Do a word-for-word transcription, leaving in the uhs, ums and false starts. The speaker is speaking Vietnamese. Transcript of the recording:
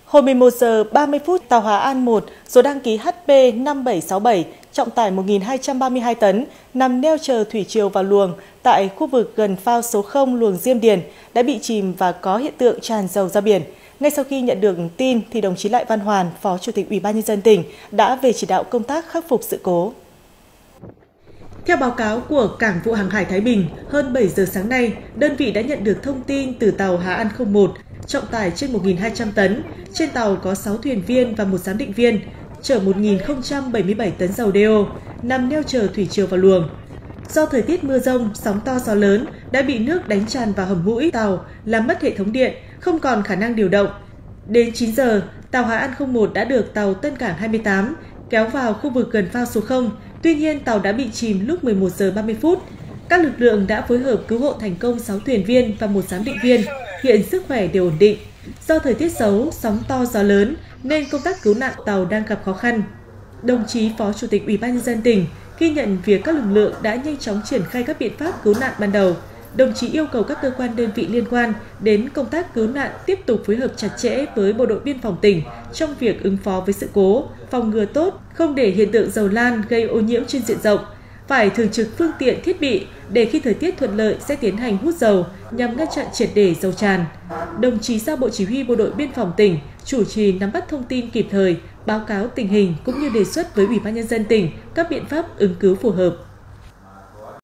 Hồi mười một giờ ba mươi phút, tàu Hà An một, số đăng ký H P năm bảy sáu bảy, trọng tải một nghìn hai trăm ba mươi hai tấn, nằm neo chờ thủy triều vào luồng tại khu vực gần phao số không luồng Diêm Điền, đã bị chìm và có hiện tượng tràn dầu ra biển. Ngay sau khi nhận được tin, thì đồng chí Lại Văn Hoàn, Phó Chủ tịch Ủy ban Nhân dân tỉnh, đã về chỉ đạo công tác khắc phục sự cố. Theo báo cáo của Cảng vụ Hàng hải Thái Bình, hơn bảy giờ sáng nay, đơn vị đã nhận được thông tin từ tàu Hà An không một, trọng tải trên một nghìn hai trăm tấn. Trên tàu có sáu thuyền viên và một giám định viên, chở một nghìn không trăm bảy mươi bảy tấn dầu đê ô, nằm neo chờ thủy triều vào luồng. Do thời tiết mưa rông, sóng to gió lớn đã bị nước đánh tràn vào hầm mũi tàu, làm mất hệ thống điện, không còn khả năng điều động. Đến chín giờ, tàu Hà An không một đã được tàu Tân Cảng hai mươi tám kéo vào khu vực gần phao số không. Tuy nhiên, tàu đã bị chìm lúc mười một giờ ba mươi phút. Các lực lượng đã phối hợp cứu hộ thành công sáu thuyền viên và một giám định viên. Hiện sức khỏe đều ổn định. Do thời tiết xấu, sóng to gió lớn nên công tác cứu nạn tàu đang gặp khó khăn. Đồng chí Phó Chủ tịch Ủy ban Nhân dân tỉnh ghi nhận việc các lực lượng đã nhanh chóng triển khai các biện pháp cứu nạn ban đầu. Đồng chí yêu cầu các cơ quan đơn vị liên quan đến công tác cứu nạn tiếp tục phối hợp chặt chẽ với Bộ đội Biên phòng tỉnh trong việc ứng phó với sự cố, phòng ngừa tốt, không để hiện tượng dầu lan gây ô nhiễm trên diện rộng. Phải thường trực phương tiện thiết bị để khi thời tiết thuận lợi sẽ tiến hành hút dầu nhằm ngăn chặn triệt để dầu tràn. Đồng chí giao Bộ Chỉ huy Bộ đội Biên phòng tỉnh chủ trì nắm bắt thông tin kịp thời, báo cáo tình hình cũng như đề xuất với Ủy ban Nhân dân tỉnh các biện pháp ứng cứu phù hợp.